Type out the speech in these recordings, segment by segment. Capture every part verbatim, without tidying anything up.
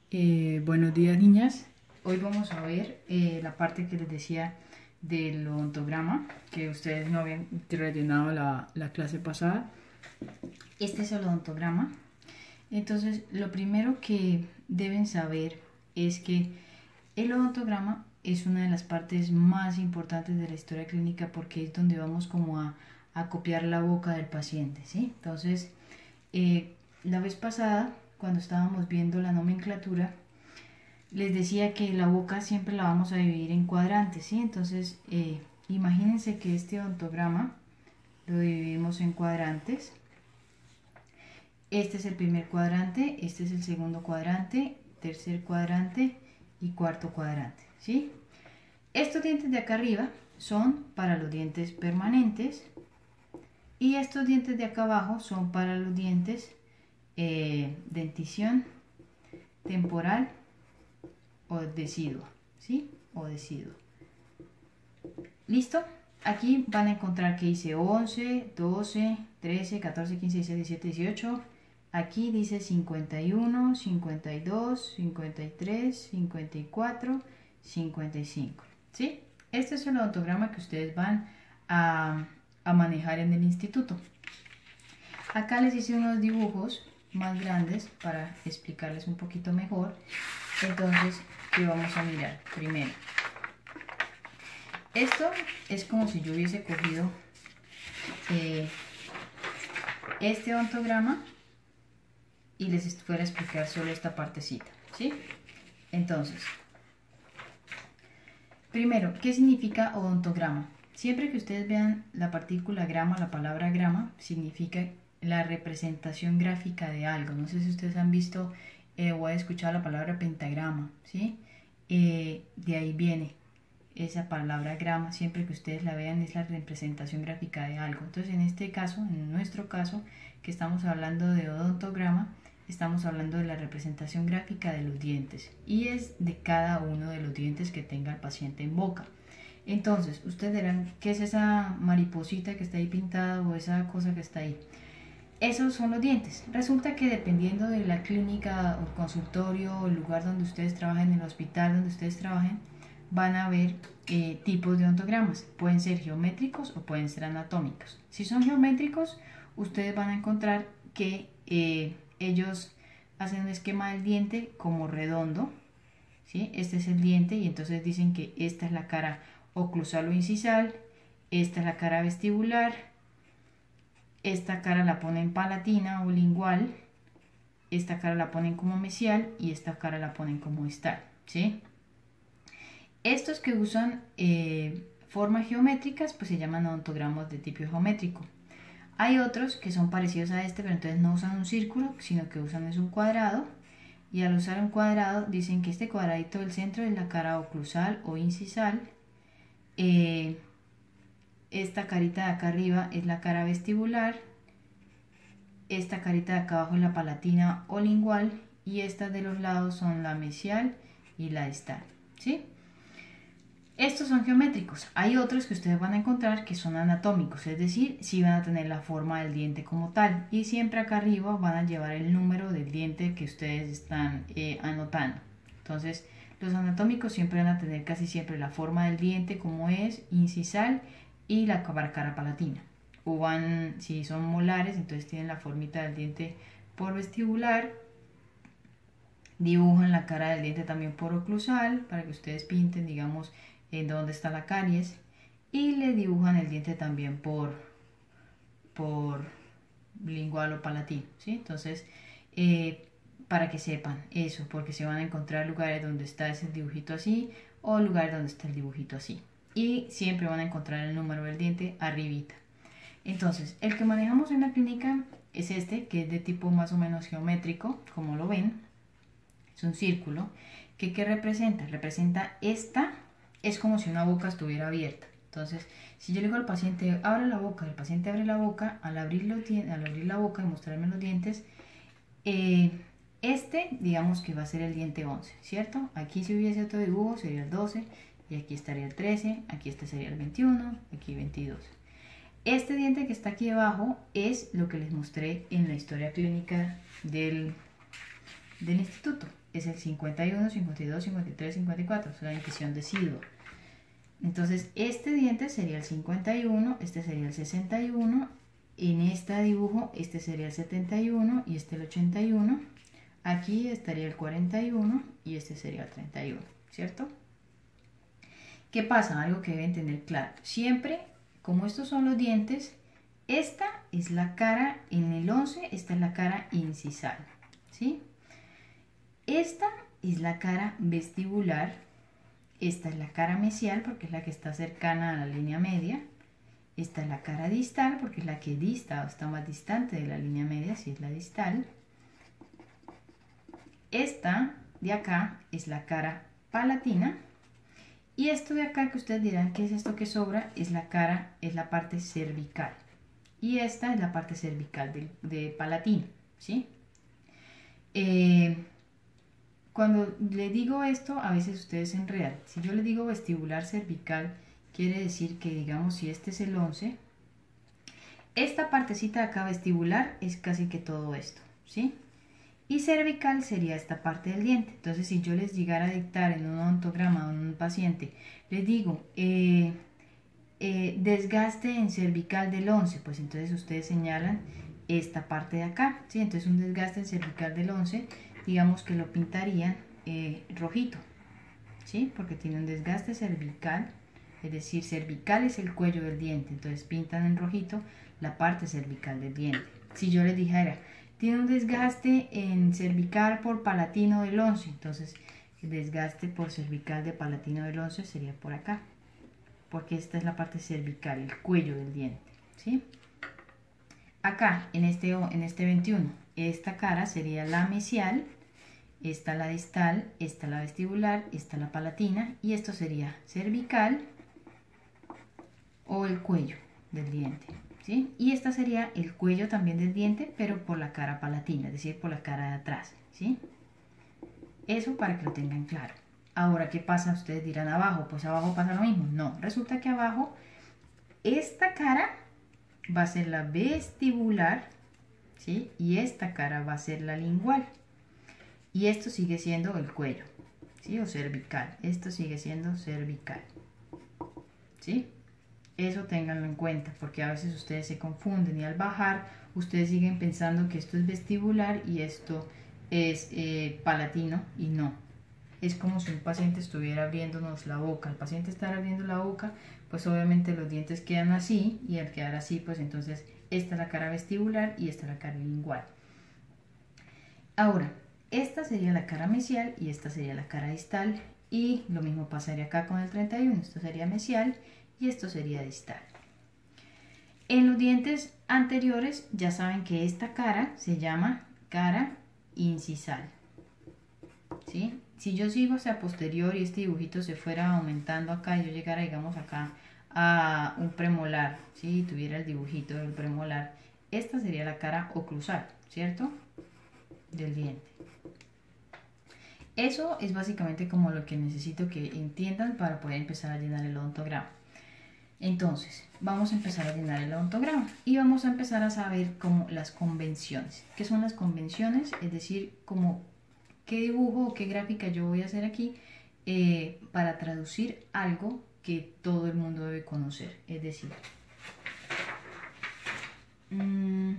Eh, buenos días, niñas. Hoy vamos a ver eh, la parte que les decía del odontograma, que ustedes no habían rellenado la, la clase pasada. Este es el odontograma. Entonces, lo primero que deben saber es que el odontograma es una de las partes más importantes de la historia clínica porque es donde vamos como a, a copiar la boca del paciente, ¿sí? Entonces, eh, la vez pasada, cuando estábamos viendo la nomenclatura, les decía que la boca siempre la vamos a dividir en cuadrantes, ¿sí? Entonces, eh, imagínense que este odontograma lo dividimos en cuadrantes. Este es el primer cuadrante, este es el segundo cuadrante, tercer cuadrante y cuarto cuadrante, ¿sí? Estos dientes de acá arriba son para los dientes permanentes y estos dientes de acá abajo son para los dientes eh, dentición temporal o decidua, ¿sí? O decidua. ¿Listo? Aquí van a encontrar que dice once, doce, trece, catorce, quince, dieciséis, diecisiete, dieciocho. Aquí dice cincuenta y uno, cincuenta y dos, cincuenta y tres, cincuenta y cuatro, cincuenta y cinco. ¿Sí? Este es el odontograma que ustedes van a, a manejar en el instituto. Acá les hice unos dibujos más grandes para explicarles un poquito mejor. Entonces, ¿qué vamos a mirar? Primero, esto es como si yo hubiese cogido eh, este odontograma y les fuera a explicar solo esta partecita, ¿sí? Entonces, primero, ¿qué significa odontograma? Siempre que ustedes vean la partícula grama, la palabra grama, significa la representación gráfica de algo. No sé si ustedes han visto eh, o han escuchado la palabra pentagrama, ¿sí? Eh, de ahí viene esa palabra grama. Siempre que ustedes la vean es la representación gráfica de algo. Entonces, en este caso, en nuestro caso, que estamos hablando de odontograma, estamos hablando de la representación gráfica de los dientes y es de cada uno de los dientes que tenga el paciente en boca. Entonces, ustedes dirán, ¿qué es esa mariposita que está ahí pintada o esa cosa que está ahí? Esos son los dientes. Resulta que dependiendo de la clínica o consultorio o el lugar donde ustedes trabajen, en el hospital donde ustedes trabajen, van a ver eh, tipos de odontogramas. Pueden ser geométricos o pueden ser anatómicos. Si son geométricos, ustedes van a encontrar que eh, ellos hacen un esquema del diente como redondo, ¿sí? Este es el diente y entonces dicen que esta es la cara oclusal o incisal, esta es la cara vestibular, esta cara la ponen palatina o lingual, esta cara la ponen como mesial y esta cara la ponen como distal, ¿sí? Estos que usan eh, formas geométricas pues se llaman odontogramas de tipo geométrico. Hay otros que son parecidos a este, pero entonces no usan un círculo, sino que usan es un cuadrado. Y al usar un cuadrado dicen que este cuadradito del centro es la cara oclusal o incisal. Eh, esta carita de acá arriba es la cara vestibular. Esta carita de acá abajo es la palatina o lingual. Y estas de los lados son la mesial y la distal, ¿sí? Estos son geométricos. Hay otros que ustedes van a encontrar que son anatómicos, es decir, sí van a tener la forma del diente como tal. Y siempre acá arriba van a llevar el número del diente que ustedes están eh, anotando. Entonces, los anatómicos siempre van a tener casi siempre la forma del diente como es, incisal y la cara palatina. O van, si son molares, entonces tienen la formita del diente por vestibular. Dibujan la cara del diente también por oclusal para que ustedes pinten, digamos, en dónde está la caries, y le dibujan el diente también por, por lingual o palatino, ¿sí? Entonces, eh, para que sepan eso, porque se van a encontrar lugares donde está ese dibujito así o lugares donde está el dibujito así. Y siempre van a encontrar el número del diente arribita. Entonces, el que manejamos en la clínica es este, que es de tipo más o menos geométrico, como lo ven. Es un círculo. ¿Qué, qué representa? Representa esta. Es como si una boca estuviera abierta. Entonces, si yo le digo al paciente, abre la boca, el paciente abre la boca, al abrir, los al abrir la boca y mostrarme los dientes, eh, este, digamos que va a ser el diente once, ¿cierto? Aquí si hubiese otro dibujo sería el doce, y aquí estaría el trece, aquí este sería el veintiuno, aquí veintidós. Este diente que está aquí debajo es lo que les mostré en la historia clínica del, del instituto. es el cincuenta y uno, cincuenta y dos, cincuenta y tres, cincuenta y cuatro, es la dentición decidua. Entonces este diente sería el cincuenta y uno, este sería el sesenta y uno, en este dibujo este sería el setenta y uno y este el ochenta y uno, aquí estaría el cuarenta y uno y este sería el treinta y uno, ¿cierto? ¿Qué pasa? Algo que deben tener claro. Siempre, como estos son los dientes, esta es la cara en el once, esta es la cara incisal, ¿sí? Esta es la cara vestibular, esta es la cara mesial porque es la que está cercana a la línea media, esta es la cara distal porque es la que dista o está más distante de la línea media, si es la distal. Esta de acá es la cara palatina. Y esto de acá que ustedes dirán, ¿qué es esto que sobra? Es la cara, es la parte cervical. Y esta es la parte cervical de, de palatino, ¿sí? Eh, cuando le digo esto, a veces ustedes se enredan. Si yo le digo vestibular cervical, quiere decir que, digamos, si este es el once, esta partecita de acá vestibular es casi que todo esto, ¿sí? Y cervical sería esta parte del diente. Entonces, si yo les llegara a dictar en un odontograma a un paciente, les digo, eh, eh, desgaste en cervical del once, pues entonces ustedes señalan esta parte de acá, ¿sí? Entonces un desgaste en cervical del once, digamos que lo pintarían eh, rojito, ¿sí? Porque tiene un desgaste cervical, es decir, cervical es el cuello del diente, entonces pintan en rojito la parte cervical del diente. Si yo les dijera, tiene un desgaste en cervical por palatino del once, entonces el desgaste por cervical de palatino del once sería por acá, porque esta es la parte cervical, el cuello del diente, ¿sí? Acá, en este, en este veintiuno, esta cara sería la mesial, esta la distal, esta la vestibular, esta la palatina, y esto sería cervical o el cuello del diente, ¿sí? Y esta sería el cuello también del diente, pero por la cara palatina, es decir, por la cara de atrás, ¿sí? Eso para que lo tengan claro. Ahora, ¿qué pasa? Ustedes dirán abajo, pues abajo pasa lo mismo. No, resulta que abajo esta cara va a ser la vestibular, ¿sí? Y esta cara va a ser la lingual. Y esto sigue siendo el cuello, ¿sí? O cervical. Esto sigue siendo cervical, ¿sí? Eso ténganlo en cuenta, porque a veces ustedes se confunden y al bajar ustedes siguen pensando que esto es vestibular y esto es eh, palatino, y no. Es como si un paciente estuviera abriéndonos la boca. El paciente está abriendo la boca, pues obviamente los dientes quedan así, y al quedar así, pues entonces esta es la cara vestibular y esta es la cara lingual. Ahora, esta sería la cara mesial y esta sería la cara distal, y lo mismo pasaría acá con el treinta y uno. Esto sería mesial y esto sería distal. En los dientes anteriores ya saben que esta cara se llama cara incisal, ¿sí? Si yo sigo hacia posterior y este dibujito se fuera aumentando acá y yo llegara, digamos, acá a un premolar, si tuviera el dibujito del premolar, esta sería la cara oclusal, ¿cierto? Del diente. Eso es básicamente como lo que necesito que entiendan para poder empezar a llenar el odontograma. Entonces, vamos a empezar a llenar el odontograma y vamos a empezar a saber como las convenciones. ¿Qué son las convenciones? Es decir, como qué dibujo o qué gráfica yo voy a hacer aquí eh, para traducir algo que todo el mundo debe conocer. Es decir, mmm,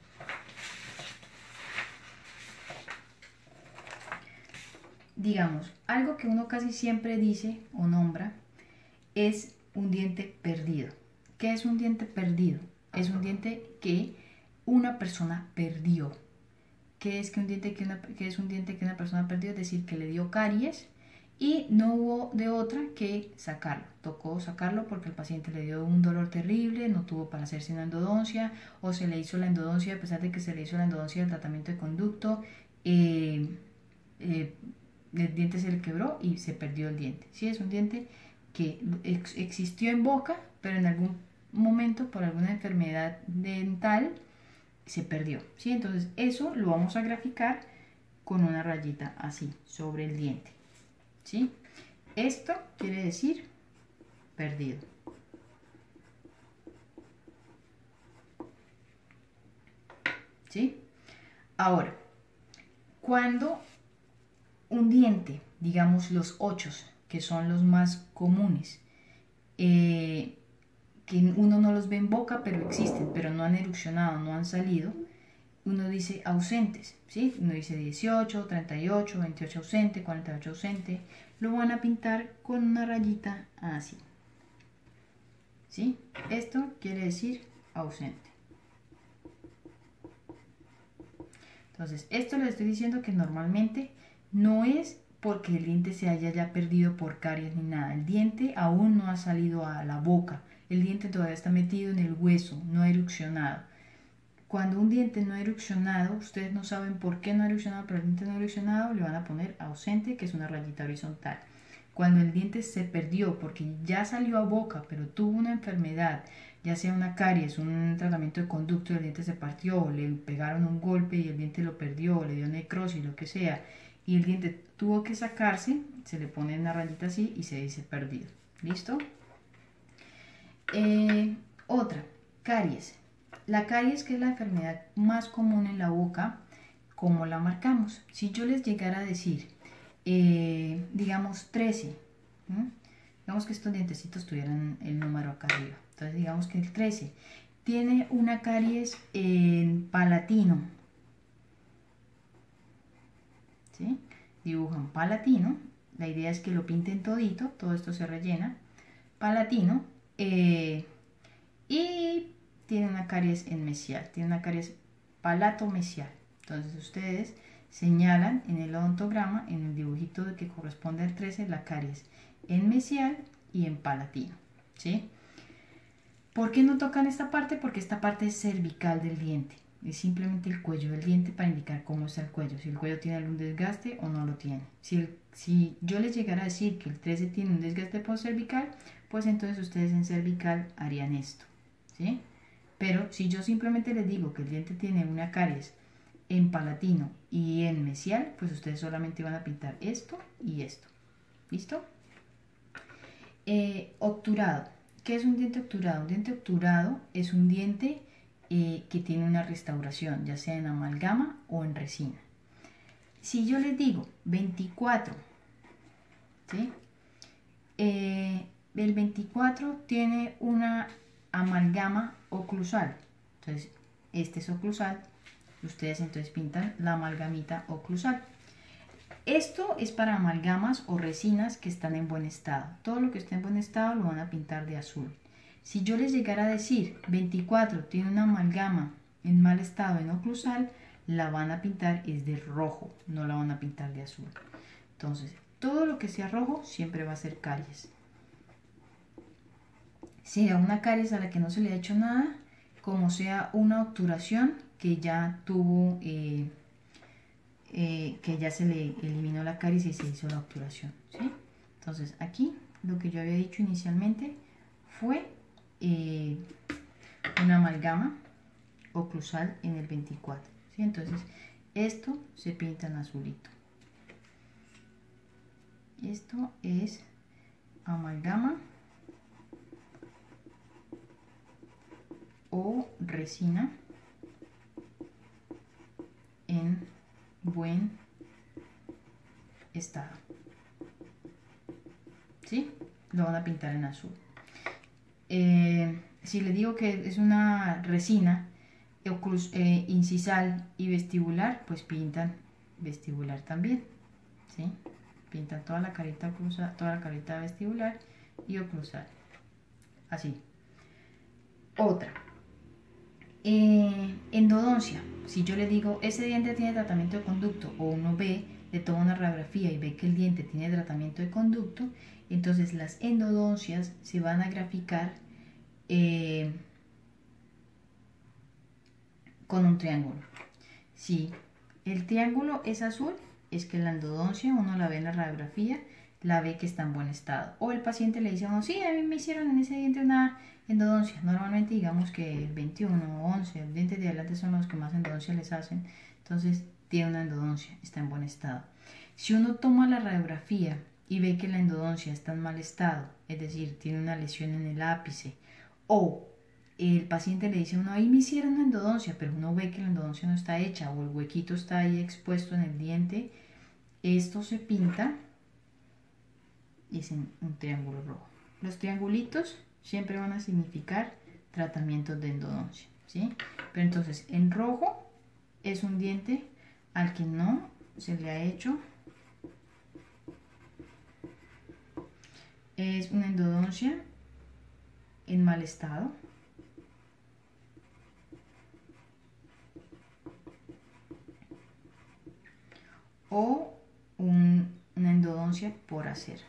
digamos, algo que uno casi siempre dice o nombra es un diente perdido. ¿Qué es un diente perdido? Es un diente que una persona perdió. ¿Qué es, que un diente que, una, que es un diente que una persona perdió? Es decir, que le dio caries y no hubo de otra que sacarlo. Tocó sacarlo porque el paciente le dio un dolor terrible, no tuvo para hacerse una endodoncia, o se le hizo la endodoncia, a pesar de que se le hizo la endodoncia del tratamiento de conducto, eh, eh, el diente se le quebró y se perdió el diente. ¿Sí? Es un diente que ex existió en boca, pero en algún momento por alguna enfermedad dental se perdió, ¿sí? Entonces eso lo vamos a graficar con una rayita así sobre el diente, ¿sí? Esto quiere decir perdido, ¿sí? Ahora, cuando un diente, digamos los ochos, que son los más comunes, eh, que uno no los ve en boca, pero existen, pero no han erupcionado, no han salido, uno dice ausentes, ¿sí? Uno dice dieciocho, treinta y ocho, veintiocho ausente, cuarenta y ocho ausente, lo van a pintar con una rayita así, ¿sí? Esto quiere decir ausente. Entonces, esto les estoy diciendo que normalmente no es porque el diente se haya ya perdido por caries ni nada. El diente aún no ha salido a la boca. El diente todavía está metido en el hueso, no ha erupcionado. Cuando un diente no ha erupcionado, ustedes no saben por qué no ha erupcionado, pero el diente no ha erupcionado, le van a poner ausente, que es una rayita horizontal. Cuando el diente se perdió porque ya salió a boca, pero tuvo una enfermedad, ya sea una caries, un tratamiento de conducto, el diente se partió, le pegaron un golpe y el diente lo perdió, le dio necrosis, lo que sea, y el diente tuvo que sacarse, se le pone una rayita así y se dice perdido. ¿Listo? Eh, otra, caries. La caries, que es la enfermedad más común en la boca, ¿cómo la marcamos? Si yo les llegara a decir, eh, digamos trece, ¿sí? Digamos que estos dientecitos tuvieran el número acá arriba, entonces digamos que el trece tiene una caries en palatino, ¿sí? Dibujan palatino, la idea es que lo pinten todito, todo esto se rellena, palatino, eh, y tiene una caries en mesial, tiene una caries palato-mesial. Entonces ustedes señalan en el odontograma, en el dibujito que corresponde al trece, la caries en mesial y en palatino, ¿sí? ¿Por qué no tocan esta parte? Porque esta parte es cervical del diente. Es simplemente el cuello del diente para indicar cómo está el cuello, si el cuello tiene algún desgaste o no lo tiene. Si, el, si yo les llegara a decir que el trece tiene un desgaste postcervical, pues entonces ustedes en cervical harían esto, ¿sí? Pero si yo simplemente les digo que el diente tiene una caries en palatino y en mesial, pues ustedes solamente van a pintar esto y esto. ¿Listo? Eh, obturado. ¿Qué es un diente obturado? Un diente obturado es un diente eh, que tiene una restauración, ya sea en amalgama o en resina. Si yo les digo veinticuatro, ¿sí? Eh, el veinticuatro tiene una amalgama oclusal. Entonces, este es oclusal. Ustedes entonces pintan la amalgamita oclusal. Esto es para amalgamas o resinas que están en buen estado. Todo lo que esté en buen estado lo van a pintar de azul. Si yo les llegara a decir veinticuatro tiene una amalgama en mal estado en oclusal, la van a pintar es de rojo, no la van a pintar de azul. Entonces, todo lo que sea rojo siempre va a ser caries. Sea una caries a la que no se le ha hecho nada, como sea una obturación que ya tuvo... Eh, Eh, que ya se le eliminó la caries y se hizo la obturación, ¿sí? Entonces aquí lo que yo había dicho inicialmente fue eh, una amalgama oclusal en el veinticuatro, ¿sí? Entonces esto se pinta en azulito, esto es amalgama o resina en buen estado, ¿sí? Lo van a pintar en azul. Eh, si les digo que es una resina eh, incisal y vestibular, pues pintan vestibular también, ¿sí? Pintan toda la carita oclusal, toda la carita vestibular y oclusal, así. Otra, eh, endodoncia. Si yo le digo, ese diente tiene tratamiento de conducto, o uno ve, le toma una radiografía y ve que el diente tiene tratamiento de conducto, entonces las endodoncias se van a graficar eh, con un triángulo. Si el triángulo es azul, es que la endodoncia, uno la ve en la radiografía, la ve que está en buen estado. O el paciente le dice a uno, sí, a mí me hicieron en ese diente una endodoncia. Normalmente digamos que el veintiuno o once, los dientes de adelante son los que más endodoncia les hacen. Entonces tiene una endodoncia, está en buen estado. Si uno toma la radiografía y ve que la endodoncia está en mal estado, es decir, tiene una lesión en el ápice, o el paciente le dice a uno, ahí me hicieron una endodoncia, pero uno ve que la endodoncia no está hecha o el huequito está ahí expuesto en el diente, Esto se pinta y es en un triángulo rojo. Los triangulitos siempre van a significar tratamientos de endodoncia, ¿sí? Pero entonces en rojo es un diente al que no se le ha hecho, es una endodoncia en mal estado, o un, una endodoncia por hacer.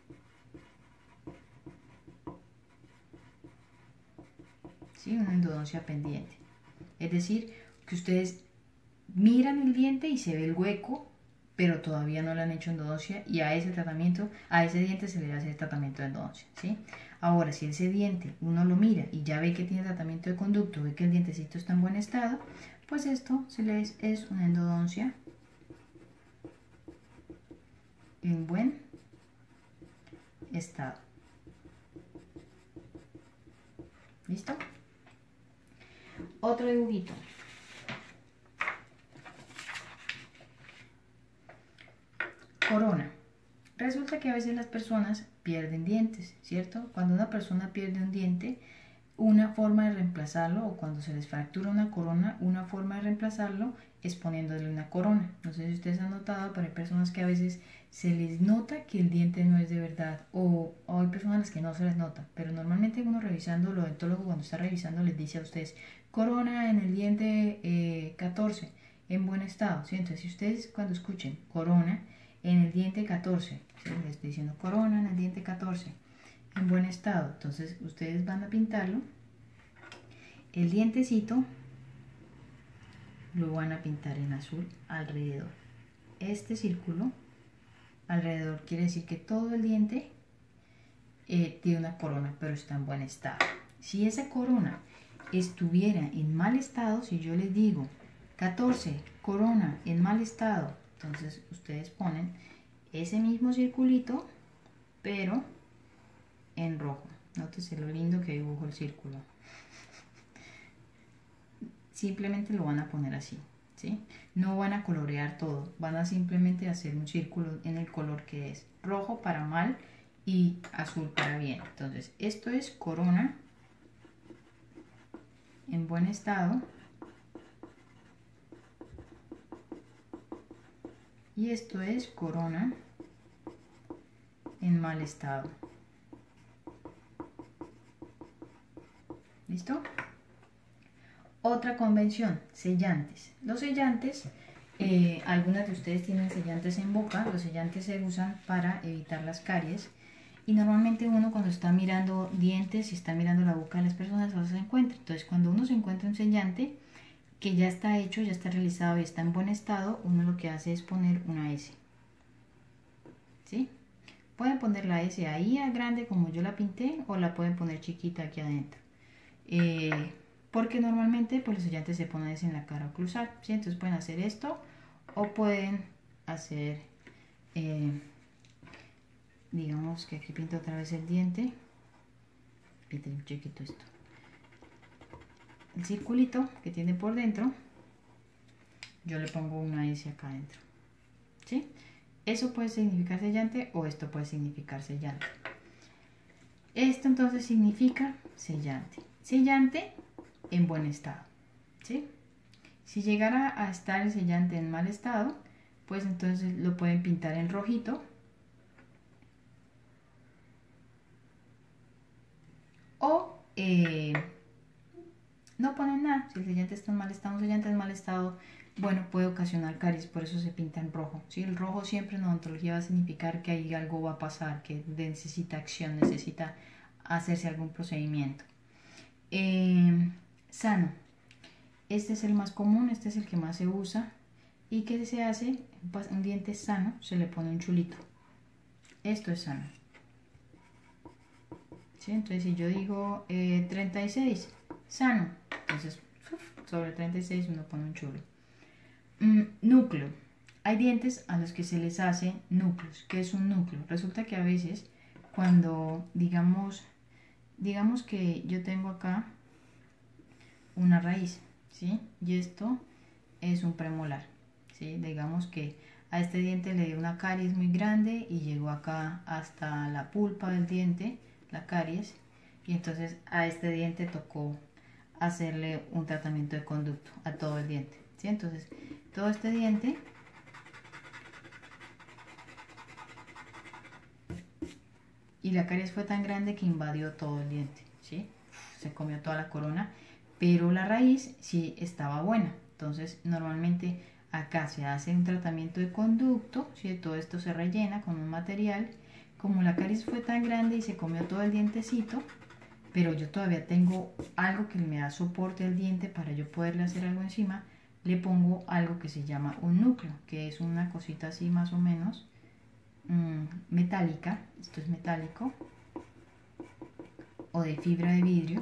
¿Sí? Una endodoncia pendiente. Es decir, que ustedes miran el diente y se ve el hueco, pero todavía no le han hecho endodoncia y a ese tratamiento, a ese diente se le hace el tratamiento de endodoncia, ¿sí? Ahora, si ese diente uno lo mira y ya ve que tiene tratamiento de conducto, ve que el dientecito está en buen estado, pues esto se le es, es una endodoncia en buen estado. ¿Listo? Otro dibujito. Corona. Resulta que a veces las personas pierden dientes, ¿cierto? Cuando una persona pierde un diente, una forma de reemplazarlo, o cuando se les fractura una corona, una forma de reemplazarlo es poniéndole una corona. No sé si ustedes han notado, pero hay personas que a veces se les nota que el diente no es de verdad, o, o hay personas a las que no se les nota, pero normalmente uno revisando, el odontólogo cuando está revisando les dice a ustedes, corona en el diente eh, catorce, en buen estado, ¿sí? Entonces si ustedes cuando escuchen corona en el diente catorce, ¿sí? Les estoy diciendo corona en el diente catorce, en buen estado, entonces ustedes van a pintarlo, el dientecito lo van a pintar en azul alrededor. Este círculo alrededor quiere decir que todo el diente eh, tiene una corona, pero está en buen estado. Si esa corona estuviera en mal estado, si yo les digo catorce, corona en mal estado, entonces ustedes ponen ese mismo circulito, pero en rojo. Nótese lo lindo que dibujo el círculo. Simplemente lo van a poner así, ¿sí? No van a colorear todo, van a simplemente hacer un círculo en el color que es rojo para mal y azul para bien. Entonces, esto es corona en buen estado y esto es corona en mal estado. ¿Listo? Otra convención, sellantes. Los sellantes, eh, algunas de ustedes tienen sellantes en boca, los sellantes se usan para evitar las caries y normalmente uno cuando está mirando dientes y está mirando la boca de las personas los encuentra. Entonces cuando uno se encuentra un sellante que ya está hecho, ya está realizado y está en buen estado, uno lo que hace es poner una S. ¿Sí? Pueden poner la S ahí a grande como yo la pinté o la pueden poner chiquita aquí adentro. Eh, porque normalmente pues, los sellantes se ponen en la cara oclusal, ¿sí? Entonces pueden hacer esto o pueden hacer, eh, digamos que aquí pinto otra vez el diente, pinto un chiquito esto, el circulito que tiene por dentro, yo le pongo una S acá adentro, ¿sí? Eso puede significar sellante o esto puede significar sellante. Esto entonces significa sellante. Sellante en buen estado, ¿sí? Si llegara a estar el sellante en mal estado, pues entonces lo pueden pintar en rojito o eh, no ponen nada. Si el sellante está en mal estado, un sellante en mal estado, bueno, puede ocasionar caries, por eso se pinta en rojo, ¿sí? El rojo siempre en odontología va a significar que ahí algo va a pasar, que necesita acción, necesita hacerse algún procedimiento. Eh, sano. Este es el más común, este es el que más se usa. ¿Y qué se hace? Un diente sano, se le pone un chulito. Esto es sano. ¿Sí? Entonces si yo digo eh, treinta y seis, sano. Entonces sobre treinta y seis uno pone un chulo. Mm, núcleo. Hay dientes a los que se les hace núcleos. ¿Qué es un núcleo? Resulta que a veces cuando digamos, digamos que yo tengo acá una raíz, ¿sí? Y esto es un premolar, ¿sí? Digamos que a este diente le dio una caries muy grande y llegó acá hasta la pulpa del diente, la caries, y entonces a este diente tocó hacerle un tratamiento de conducto a todo el diente, ¿sí? Entonces todo este diente y la caries fue tan grande que invadió todo el diente, ¿sí? Se comió toda la corona, pero la raíz sí estaba buena. Entonces normalmente acá se hace un tratamiento de conducto, ¿sí? Todo esto se rellena con un material. Como la caries fue tan grande y se comió todo el dientecito, pero yo todavía tengo algo que me da soporte al diente para yo poderle hacer algo encima, le pongo algo que se llama un núcleo, que es una cosita así más o menos mmm, metálica. Esto es metálico o de fibra de vidrio,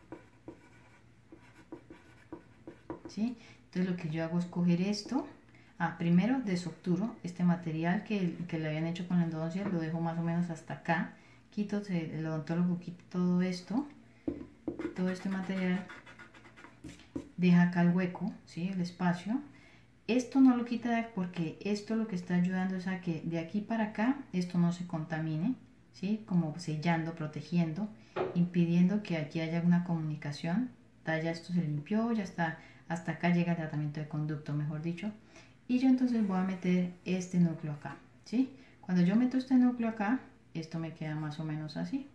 ¿sí? Entonces lo que yo hago es coger esto. Ah, primero desobturo este material que, que le habían hecho con la endodoncia, lo dejo más o menos hasta acá. Quito, el odontólogo quita todo esto, todo este material, deja acá el hueco, ¿sí? El espacio. Esto no lo quita porque esto lo que está ayudando es a que de aquí para acá esto no se contamine, ¿sí? Como sellando, protegiendo, impidiendo que aquí haya una comunicación. Ya esto se limpió, ya está, hasta acá llega el tratamiento de conducto, mejor dicho. Y yo entonces voy a meter este núcleo acá, ¿sí? Cuando yo meto este núcleo acá, esto me queda más o menos así,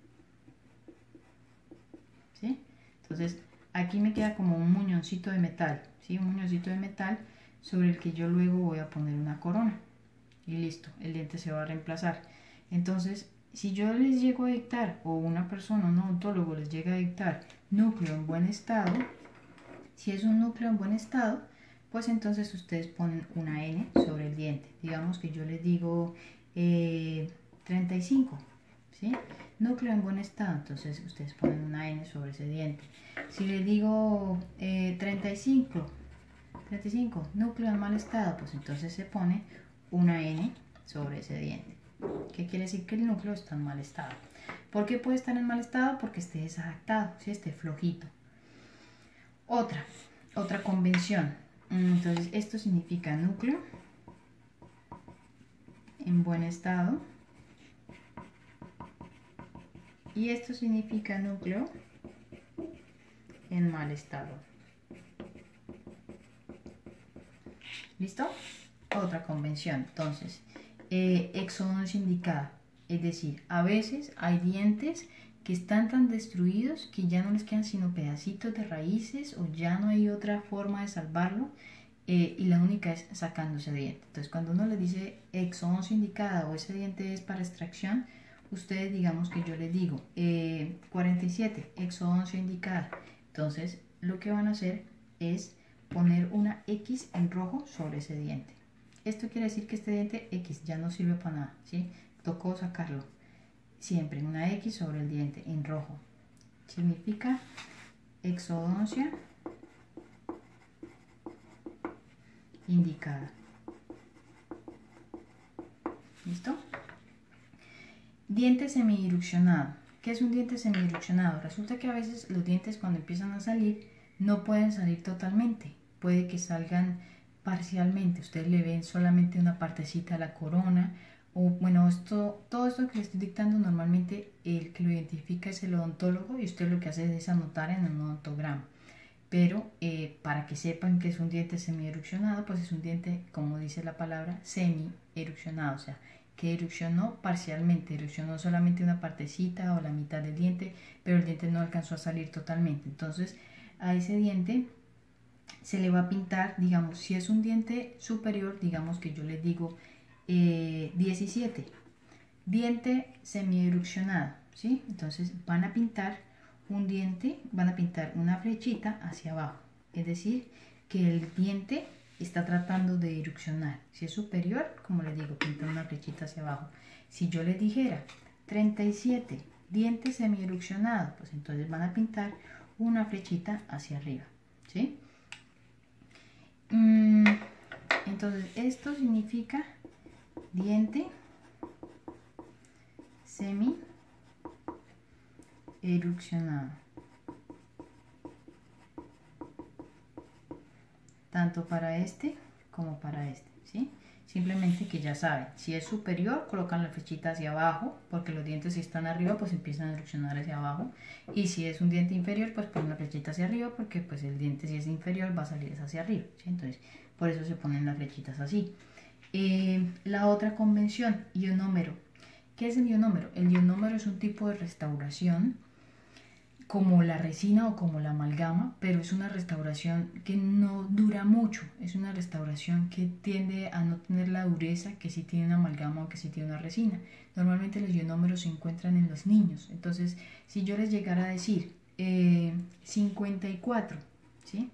¿sí? Entonces aquí me queda como un muñoncito de metal, ¿sí? Un muñoncito de metal sobre el que yo luego voy a poner una corona. Y listo, el diente se va a reemplazar. Entonces, si yo les llego a dictar, o una persona, un odontólogo les llega a dictar núcleo en buen estado, si es un núcleo en buen estado, pues entonces ustedes ponen una N sobre el diente. Digamos que yo les digo eh, treinta y cinco, ¿sí? Núcleo en buen estado, entonces ustedes ponen una N sobre ese diente. Si les digo eh, treinta y cinco, treinta y cinco, núcleo en mal estado, pues entonces se pone una N sobre ese diente. ¿Qué quiere decir? Que el núcleo está en mal estado. ¿Por qué puede estar en mal estado? Porque esté desadaptado, ¿sí? Esté flojito. Otra, otra convención. Entonces esto significa núcleo en buen estado. Y esto significa núcleo en mal estado. ¿Listo? Otra convención. Entonces, eh, exodoncia indicada. Es decir, a veces hay dientes que están tan destruidos que ya no les quedan sino pedacitos de raíces o ya no hay otra forma de salvarlo eh, y la única es sacando ese diente. Entonces, cuando uno le dice exodoncia indicada o ese diente es para extracción, ustedes digamos que yo les digo eh, cuarenta y siete, exodoncia indicada. Entonces, lo que van a hacer es poner una X en rojo sobre ese diente. Esto quiere decir que este diente X ya no sirve para nada, ¿sí? Tocó sacarlo. Siempre una X sobre el diente en rojo. Significa exodoncia indicada. ¿Listo? Diente semidiruccionado. ¿Qué es un diente semidiruccionado? Resulta que a veces los dientes cuando empiezan a salir no pueden salir totalmente. Puede que salgan parcialmente. Ustedes le ven solamente una partecita de la corona. O bueno, esto, todo esto que le estoy dictando normalmente el que lo identifica es el odontólogo y usted lo que hace es anotar en un odontograma. Pero eh, para que sepan que es un diente semi-erupcionado, pues es un diente, como dice la palabra, semi-erupcionado, o sea, que erupcionó parcialmente, erupcionó solamente una partecita o la mitad del diente, pero el diente no alcanzó a salir totalmente. Entonces, a ese diente se le va a pintar, digamos, si es un diente superior, digamos que yo les digo eh, diecisiete, diente semi-erupcionado, ¿sí? Entonces van a pintar un diente, van a pintar una flechita hacia abajo, es decir, que el diente está tratando de erupcionar. Si es superior, como les digo, pintan una flechita hacia abajo. Si yo les dijera treinta y siete, diente semi-erupcionado, pues entonces van a pintar una flechita hacia arriba, ¿sí? Mm, entonces esto significa diente semi erupcionado, tanto para este como para este, ¿sí? simplemente que ya saben, si es superior colocan la flechita hacia abajo, porque los dientes si están arriba pues empiezan a succionar hacia abajo, y si es un diente inferior pues ponen la flechita hacia arriba, porque pues el diente si es inferior va a salir hacia arriba, ¿sí? Entonces por eso se ponen las flechitas así. Eh, la otra convención, ionómero. ¿Qué es el ionómero? El ionómero es un tipo de restauración como la resina o como la amalgama, pero es una restauración que no dura mucho, es una restauración que tiende a no tener la dureza que sí tiene una amalgama o que sí tiene una resina. Normalmente los ionómeros se encuentran en los niños, entonces si yo les llegara a decir eh, cincuenta y cuatro, ¿sí?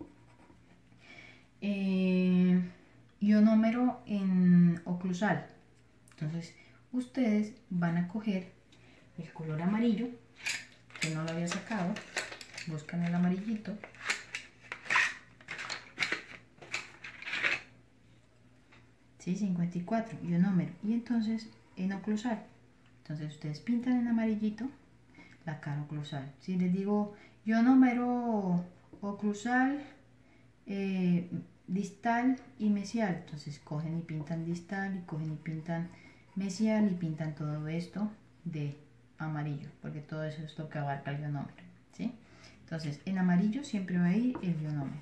Eh, ionómero en oclusal, entonces ustedes van a coger el color amarillo, que no lo había sacado, buscan el amarillito, ¿sí? cincuenta y cuatro, ionómero, y entonces en oclusal, entonces ustedes pintan en amarillito la cara oclusal. Si les digo ionómero oclusal, eh, distal y mesial, entonces cogen y pintan distal y cogen y pintan mesial y pintan todo esto de amarillo, porque todo eso es lo que abarca el ionómero, ¿sí? Entonces en amarillo siempre va a ir el ionómero,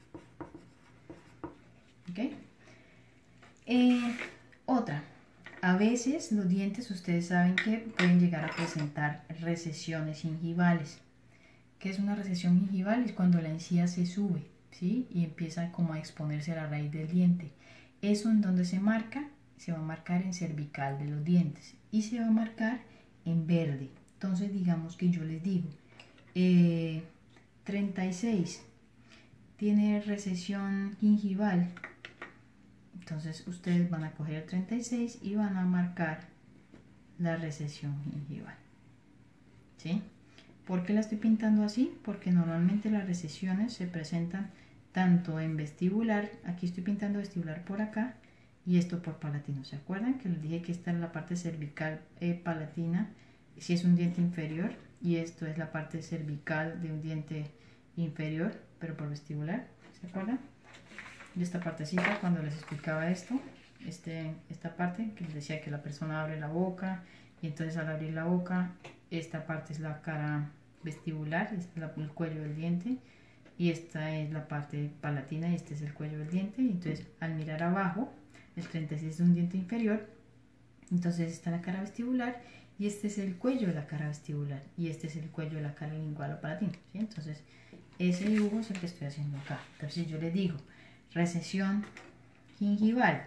¿ok? Eh, otra, a veces los dientes ustedes saben que pueden llegar a presentar recesiones gingivales. ¿Qué es una recesión gingival? Es cuando la encía se sube, ¿sí? Y empieza como a exponerse a la raíz del diente. Eso en donde se marca, se va a marcar en cervical de los dientes y se va a marcar en verde. Entonces digamos que yo les digo, eh, treinta y seis tiene recesión gingival, entonces ustedes van a coger el treinta y seis y van a marcar la recesión gingival, ¿sí? ¿Por qué la estoy pintando así? Porque normalmente las recesiones se presentan tanto en vestibular, aquí estoy pintando vestibular por acá, y esto por palatino. ¿Se acuerdan que les dije que esta es la parte cervical eh, palatina, si es un diente inferior, y esto es la parte cervical de un diente inferior, pero por vestibular? ¿Se acuerdan? De esta partecita cuando les explicaba esto, este, esta parte que les decía que la persona abre la boca, y entonces al abrir la boca, esta parte es la cara vestibular, este es el cuello del diente, y esta es la parte palatina y este es el cuello del diente. Y entonces al mirar abajo, el treinta y seis es un diente inferior, entonces está la cara vestibular y este es el cuello de la cara vestibular y este es el cuello de la cara lingual o palatina, ¿sí? Entonces ese dibujo es el que estoy haciendo acá. Entonces yo les digo recesión gingival,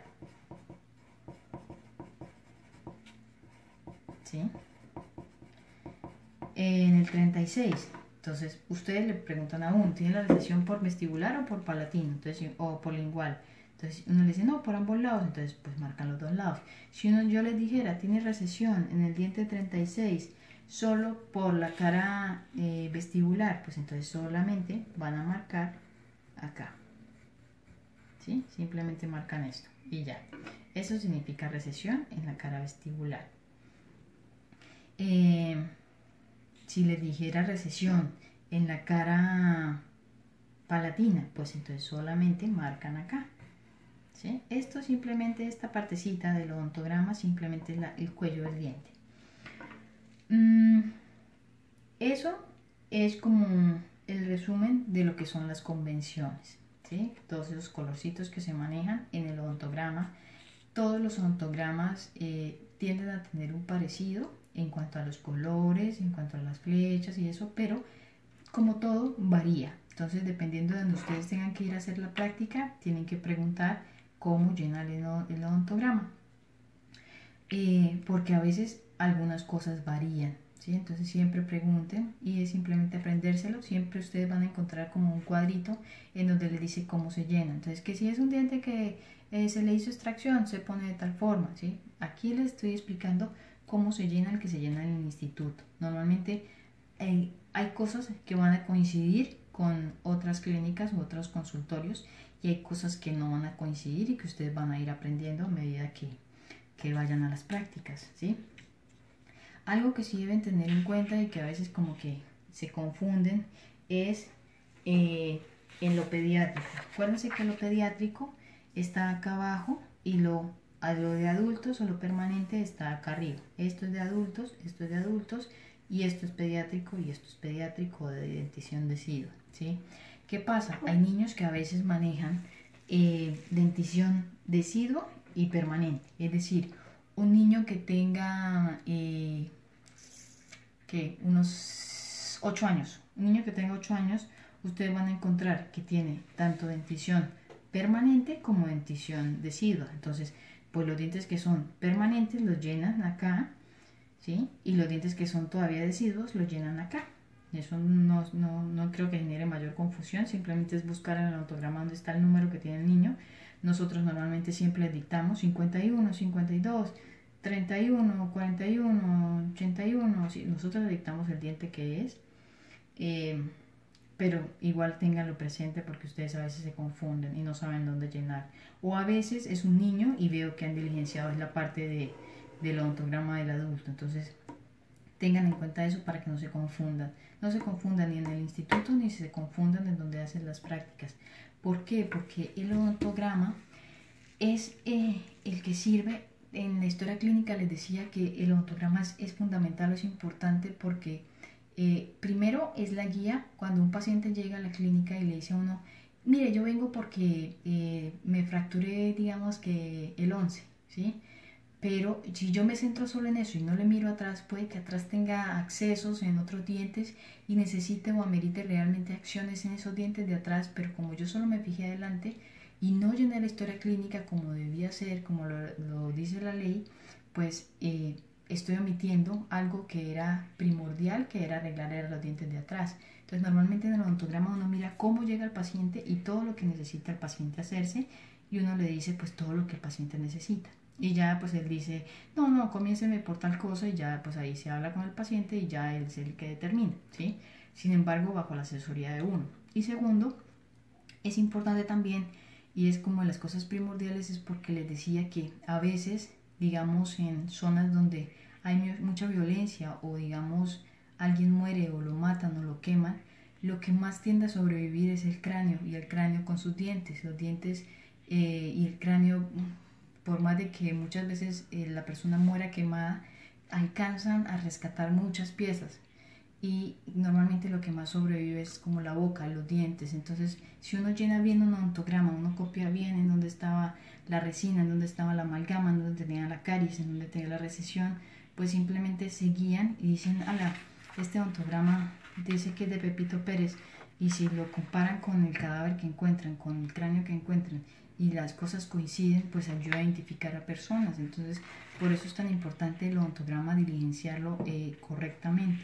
¿sí? En el treinta y seis, entonces ustedes le preguntan a uno, ¿tiene la recesión por vestibular o por palatino? Entonces, o por lingual. Entonces uno le dice, no, por ambos lados, entonces pues marcan los dos lados. Si uno, yo les dijera, tiene recesión en el diente treinta y seis solo por la cara eh, vestibular, pues entonces solamente van a marcar acá, ¿sí? Simplemente marcan esto y ya. Eso significa recesión en la cara vestibular. Eh, si les dijera recesión en la cara palatina, pues entonces solamente marcan acá, ¿sí? Esto simplemente, esta partecita del odontograma, simplemente es la, el cuello del diente. Mm, eso es como el resumen de lo que son las convenciones, ¿sí? Todos esos colorcitos que se manejan en el odontograma. Todos los odontogramas eh, tienden a tener un parecido en cuanto a los colores, en cuanto a las flechas y eso, pero como todo varía. Entonces, dependiendo de donde ustedes tengan que ir a hacer la práctica, tienen que preguntar cómo llenar el, el odontograma, eh, porque a veces algunas cosas varían, ¿sí? Entonces siempre pregunten y es simplemente aprendérselo. Siempre ustedes van a encontrar como un cuadrito en donde les dice cómo se llena. Entonces, que si es un diente que eh, se le hizo extracción, se pone de tal forma, ¿sí? Aquí les estoy explicando cómo se llena el que se llena en el instituto. Normalmente eh, hay cosas que van a coincidir con otras clínicas u otros consultorios y hay cosas que no van a coincidir y que ustedes van a ir aprendiendo a medida que, que vayan a las prácticas, ¿sí? Algo que sí deben tener en cuenta y que a veces como que se confunden es eh, en lo pediátrico. Acuérdense que lo pediátrico está acá abajo y lo A lo de adultos o lo permanente está acá arriba. Esto es de adultos, esto es de adultos y esto es pediátrico y esto es pediátrico de dentición decidua, ¿sí? ¿Qué pasa? Hay niños que a veces manejan eh, dentición decidua y permanente. Es decir, un niño que tenga eh, ¿qué? unos ocho años. Un niño que tenga ocho años, ustedes van a encontrar que tiene tanto dentición permanente como dentición decidua. Entonces, pues los dientes que son permanentes los llenan acá, ¿sí? Y los dientes que son todavía deciduos los llenan acá. Eso no, no, no creo que genere mayor confusión, simplemente es buscar en el odontograma dónde está el número que tiene el niño. Nosotros normalmente siempre les dictamos cincuenta y uno, cincuenta y dos, treinta y uno, cuarenta y uno, ochenta y uno, sí, nosotros le dictamos el diente que es, eh, pero igual ténganlo presente porque ustedes a veces se confunden y no saben dónde llenar. O a veces es un niño y veo que han diligenciado es la parte de, del odontograma del adulto, entonces tengan en cuenta eso para que no se confundan. No se confundan ni en el instituto ni se confundan en donde hacen las prácticas. ¿Por qué? Porque el odontograma es eh, el que sirve. En la historia clínica les decía que el odontograma es, es fundamental, es importante porque eh, primero es la guía cuando un paciente llega a la clínica y le dice a uno, mire, yo vengo porque eh, me fracturé, digamos que el once, ¿sí? Pero si yo me centro solo en eso y no le miro atrás, puede que atrás tenga accesos en otros dientes y necesite o amerite realmente acciones en esos dientes de atrás, pero como yo solo me fijé adelante y no llené la historia clínica como debía ser, como lo, lo dice la ley, pues eh, estoy omitiendo algo que era primordial, que era arreglar los dientes de atrás. Entonces normalmente en el odontograma uno mira cómo llega el paciente y todo lo que necesita el paciente hacerse y uno le dice pues todo lo que el paciente necesita. Y ya pues él dice, no, no, comiénceme por tal cosa y ya pues ahí se habla con el paciente y ya él es el que determina, ¿sí? Sin embargo, bajo la asesoría de uno. Y segundo, es importante también, y es como de las cosas primordiales, es porque les decía que a veces, digamos, en zonas donde hay mucha violencia o digamos alguien muere o lo matan o lo queman, lo que más tiende a sobrevivir es el cráneo y el cráneo con sus dientes, los dientes eh, y el cráneo, por más de que muchas veces eh, la persona muera quemada, alcanzan a rescatar muchas piezas y normalmente lo que más sobrevive es como la boca, los dientes. Entonces si uno llena bien un odontograma, uno copia bien en dónde estaba la resina, en dónde estaba la amalgama, en dónde tenía la caries, en dónde tenía la recesión, pues simplemente se guían y dicen, ala, este odontograma dice que es de Pepito Pérez, y si lo comparan con el cadáver que encuentran, con el cráneo que encuentran y las cosas coinciden, pues ayuda a identificar a personas. Entonces por eso es tan importante el odontograma diligenciarlo eh, correctamente.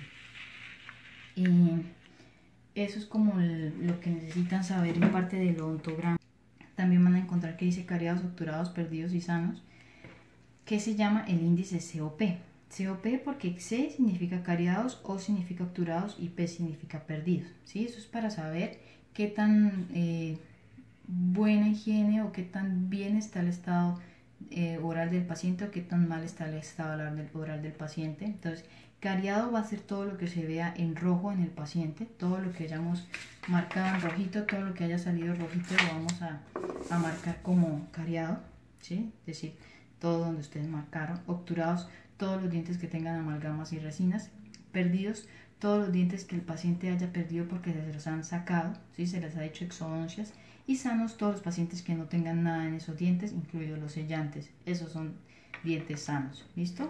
Y eso es como el, lo que necesitan saber en parte del odontograma. También van a encontrar que dice cariados, obturados, perdidos y sanos, que se llama el índice C O P. C O P porque C significa cariados, O significa obturados y P significa perdidos, ¿sí? Eso es para saber qué tan eh, buena higiene o qué tan bien está el estado eh, oral del paciente o qué tan mal está el estado oral del, oral del paciente. Entonces, cariado va a ser todo lo que se vea en rojo en el paciente, todo lo que hayamos marcado en rojito, todo lo que haya salido rojito lo vamos a, a marcar como cariado, ¿sí? Es decir, todo donde ustedes marcaron. Obturados, todos los dientes que tengan amalgamas y resinas. Perdidos, todos los dientes que el paciente haya perdido porque se los han sacado, ¿sí? Se les ha hecho exodoncias. Y sanos, todos los pacientes que no tengan nada en esos dientes, incluidos los sellantes. Esos son dientes sanos, ¿listo?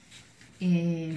Eh,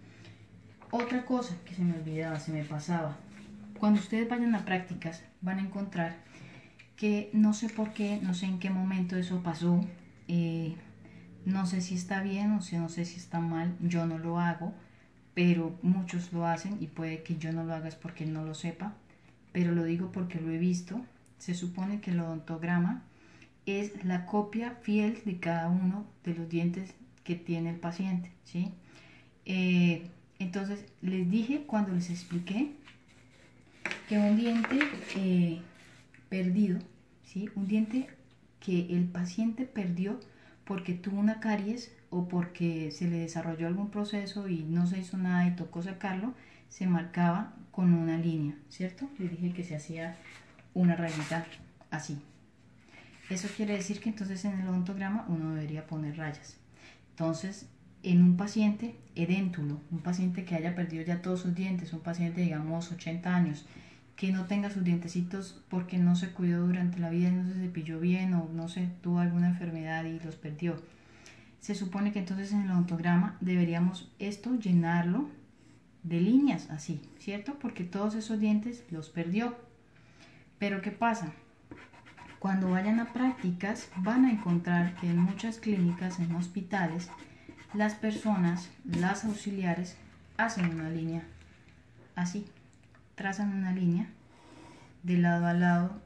otra cosa que se me olvidaba, se me pasaba. Cuando ustedes vayan a prácticas, van a encontrar que no sé por qué, no sé en qué momento eso pasó. Eh, no sé si está bien o si no sé si está mal. Yo no lo hago, pero muchos lo hacen y puede que yo no lo haga es porque no lo sepa. Pero lo digo porque lo he visto. Se supone que el odontograma es la copia fiel de cada uno de los dientes que tiene el paciente, ¿sí? Eh, entonces les dije cuando les expliqué que un diente eh, perdido, ¿sí? Un diente que el paciente perdió porque tuvo una caries o porque se le desarrolló algún proceso y no se hizo nada y tocó sacarlo, se marcaba con una línea, ¿cierto? Les dije que se hacía una rayita así. Eso quiere decir que entonces en el odontograma uno debería poner rayas. Entonces, en un paciente edéntulo, un paciente que haya perdido ya todos sus dientes, un paciente digamos ochenta años, que no tenga sus dientecitos porque no se cuidó durante la vida, no se cepilló bien o no sé, tuvo alguna enfermedad y los perdió. Se supone que entonces en el odontograma deberíamos esto llenarlo de líneas así, ¿cierto? Porque todos esos dientes los perdió. Pero ¿qué pasa? Cuando vayan a prácticas van a encontrar que en muchas clínicas, en hospitales, las personas, las auxiliares, hacen una línea así, trazan una línea de lado a lado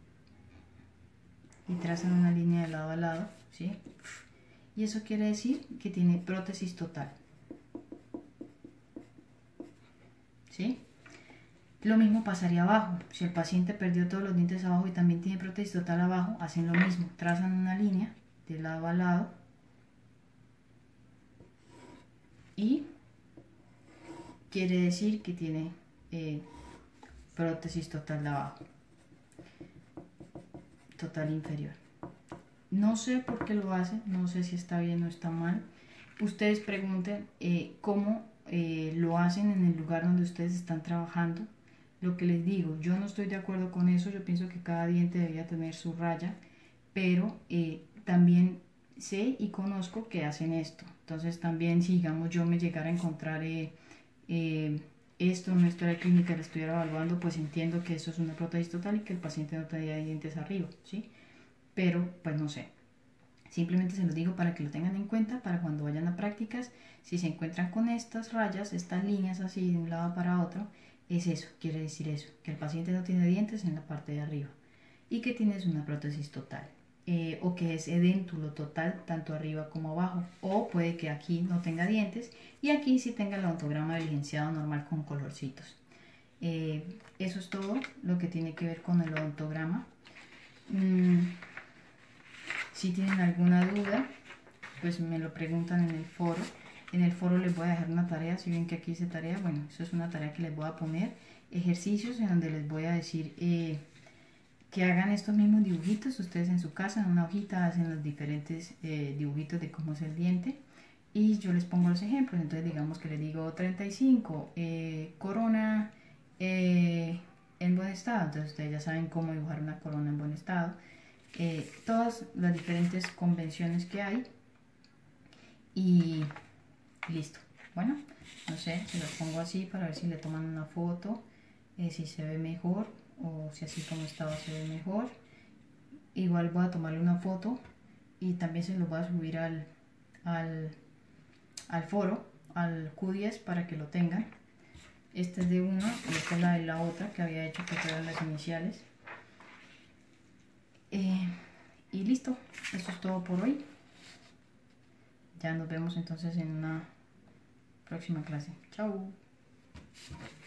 y trazan una línea de lado a lado, ¿sí? Y eso quiere decir que tiene prótesis total, ¿sí? Lo mismo pasaría abajo. Si el paciente perdió todos los dientes abajo y también tiene prótesis total abajo, hacen lo mismo. Trazan una línea de lado a lado y quiere decir que tiene eh, prótesis total de abajo, total inferior. No sé por qué lo hacen, no sé si está bien o está mal. Ustedes pregunten eh, cómo eh, lo hacen en el lugar donde ustedes están trabajando. Lo que les digo, yo no estoy de acuerdo con eso, yo pienso que cada diente debería tener su raya, pero eh, también sé y conozco que hacen esto. Entonces también si digamos yo me llegara a encontrar eh, eh, esto en una historia clínica, lo estuviera evaluando, pues entiendo que eso es una prótesis total y que el paciente no tendría dientes arriba, ¿sí? Pero pues no sé. Simplemente se los digo para que lo tengan en cuenta para cuando vayan a prácticas. Si se encuentran con estas rayas, estas líneas así de un lado para otro, es eso, quiere decir eso, que el paciente no tiene dientes en la parte de arriba y que tienes una prótesis total. Eh, o que es edéntulo total, tanto arriba como abajo, o puede que aquí no tenga dientes y aquí sí tenga el odontograma diligenciado normal con colorcitos. Eh, eso es todo lo que tiene que ver con el odontograma. Mm, si tienen alguna duda, pues me lo preguntan en el foro. En el foro les voy a dejar una tarea, si ven que aquí dice tarea, bueno, eso es una tarea que les voy a poner, ejercicios en donde les voy a decir eh, que hagan estos mismos dibujitos, ustedes en su casa, en una hojita, hacen los diferentes eh, dibujitos de cómo es el diente y yo les pongo los ejemplos. Entonces digamos que les digo treinta y cinco, eh, corona eh, en buen estado, entonces ustedes ya saben cómo dibujar una corona en buen estado, eh, todas las diferentes convenciones que hay y listo. Bueno, no sé, se los pongo así para ver si le toman una foto, eh, si se ve mejor o si así como estaba se ve mejor. Igual voy a tomarle una foto y también se los voy a subir al, al, al foro, al Q diez para que lo tengan. Esta es de una y esta es la de la otra que había hecho, que fueron las iniciales. Eh, y listo, eso es todo por hoy. Ya nos vemos entonces en una próxima clase. Chao.